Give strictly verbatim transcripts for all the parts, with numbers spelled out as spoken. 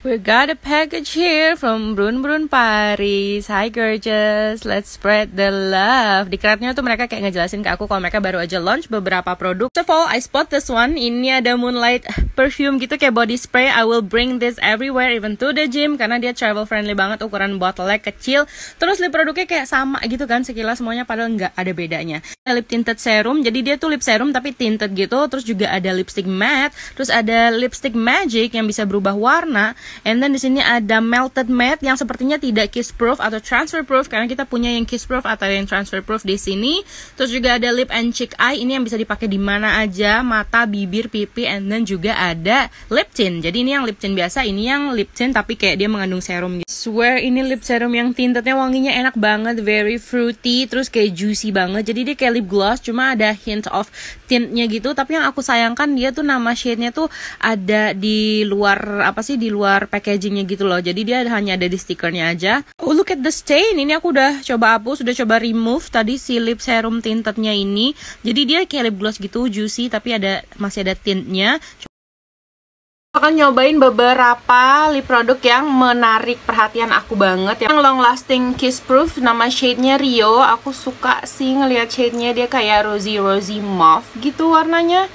We got a package here from Brun Brun Paris. Hi gorgeous, let's spread the love. Di kreditnya tuh mereka kayak ngejelasin ke aku kalau mereka baru aja launch beberapa produk. First of all, I spot this one. Ini ada Moonlight perfume gitu kayak body spray. I will bring this everywhere, even to the gym, karena dia travel friendly banget, ukuran botolnya kecil. Terus lip produknya kayak sama gitu kan sekilas semuanya, padahal nggak ada bedanya. Lip tinted serum, jadi dia tuh lip serum tapi tinted gitu. Terus juga ada lipstick matte, terus ada lipstick magic yang bisa berubah warna. And then di sini ada melted matte yang sepertinya tidak kiss proof atau transfer proof, karena kita punya yang kiss proof atau yang transfer proof di sini. Terus juga ada lip and cheek eye, ini yang bisa dipakai di mana aja, mata, bibir, pipi. And then juga ada lip tint. Jadi ini yang lip tint biasa, ini yang lip tint tapi kayak dia mengandung serum gitu. Swear ini lip serum yang tintednya wanginya enak banget, very fruity, terus kayak juicy banget. Jadi dia kayak lip gloss, cuma ada hint of tintnya gitu. Tapi yang aku sayangkan dia tuh nama shade-nya tuh ada di luar apa sih, di luar packagingnya gitu loh. Jadi dia hanya ada di stikernya aja. Oh, look at the stain. Ini aku udah coba hapus, udah coba remove tadi si lip serum tintednya ini. Jadi dia kayak lip gloss gitu, juicy, tapi ada masih ada tintnya. Akan nyobain beberapa lip produk yang menarik perhatian aku banget, yang long lasting kiss proof. Nama shade-nya Rio. Aku suka sih ngelihat shade-nya, dia kayak rosy rosy mauve gitu warnanya.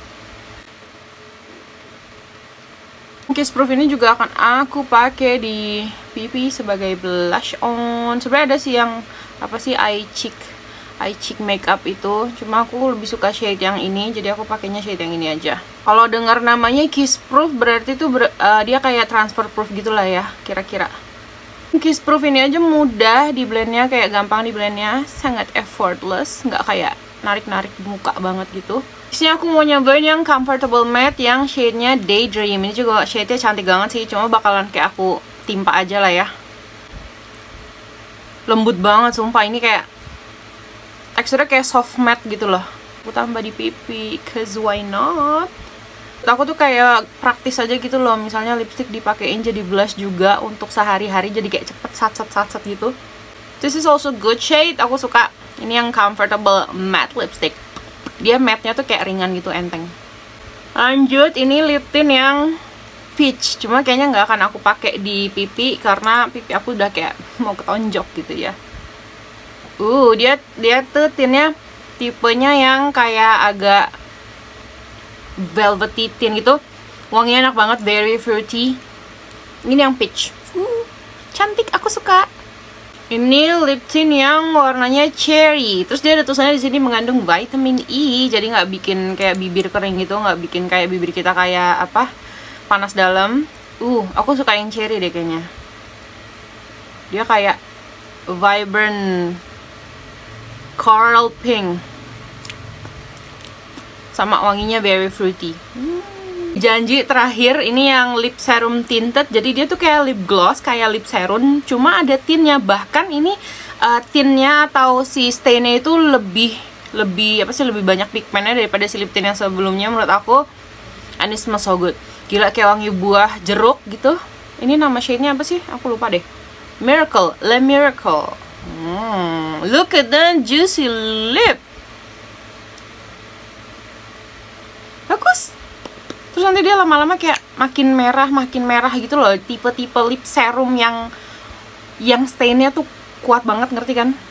Kiss proof ini juga akan aku pakai di pipi sebagai blush on. Sebenarnya ada sih yang apa sih eye cheek eye cheek makeup itu, cuma aku lebih suka shade yang ini, jadi aku pakainya shade yang ini aja. Kalau dengar namanya kiss proof berarti itu ber, uh, dia kayak transfer proof gitulah ya kira-kira. Kiss proof ini aja mudah di blendnya, kayak gampang di blendnya, sangat effortless, nggak kayak narik-narik muka banget gitu. Di sini aku mau nyobain yang comfortable matte yang shade-nya Daydream. Ini juga shade-nya cantik banget sih, cuma bakalan kayak aku timpa aja lah ya. Lembut banget sumpah, ini kayak teksturnya kayak soft matte gitu loh. Aku tambah di pipi, cause why not? Aku tuh kayak praktis aja gitu loh, misalnya lipstick dipakein jadi blush juga untuk sehari-hari, jadi kayak cepet sat-sat-sat gitu. This is also good shade, aku suka. Ini yang comfortable matte lipstick. Dia matte-nya tuh kayak ringan gitu, enteng. Lanjut, ini lip tint yang peach, cuma kayaknya nggak akan aku pakai di pipi karena pipi aku udah kayak mau ketonjok gitu ya. Uh, dia dia tuh tintnya tipenya yang kayak agak velvety tint gitu. Wanginya enak banget, very fruity. Ini yang peach. Uh, cantik, aku suka. Ini lip tint yang warnanya cherry. Terus dia ada tulisannya di sini mengandung vitamin E, jadi nggak bikin kayak bibir kering gitu, nggak bikin kayak bibir kita kayak apa panas dalam. Uh, aku suka yang cherry deh kayaknya. Dia kayak vibrant coral pink, sama wanginya very fruity. hmm. Janji terakhir, ini yang lip serum tinted. Jadi dia tuh kayak lip gloss, kayak lip serum, cuma ada tintnya. Bahkan ini uh, tintnya atau si stainnya itu lebih lebih apa sih, lebih banyak pigmennya daripada si lip tint yang sebelumnya menurut aku. And it smells so good. Gila, kayak wangi buah jeruk gitu. Ini nama shade-nya apa sih? Aku lupa deh. Miracle, Le Miracle. Hmm, look at that juicy lip. Bagus. Terus nanti dia lama-lama kayak makin merah, makin merah gitu loh. Tipe-tipe lip serum yang yang stainnya tuh kuat banget, ngerti kan?